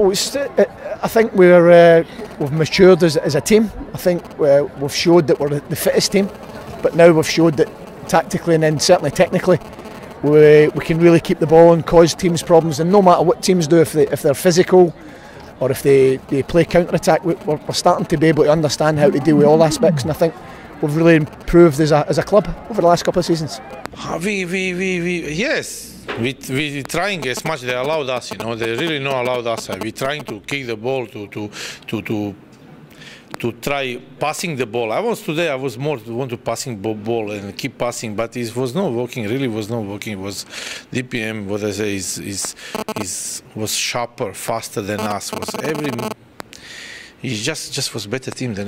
Well, I think we've matured as a team. I think we've showed that we're the fittest team, but now we've showed that tactically and then certainly technically we can really keep the ball and cause teams problems. And no matter what teams do, if they're physical or if they play counter-attack, we're starting to be able to understand how to deal with all aspects. And I think we've really improved as a club over the last couple of seasons. Yes. We trying as much they allowed us, you know. They really not allowed us. We trying to kick the ball to try passing the ball. I was more want to passing ball and keep passing, but it was not working. Really was not working. It was DPM. What I say was sharper, faster than us. Was he just was better team than.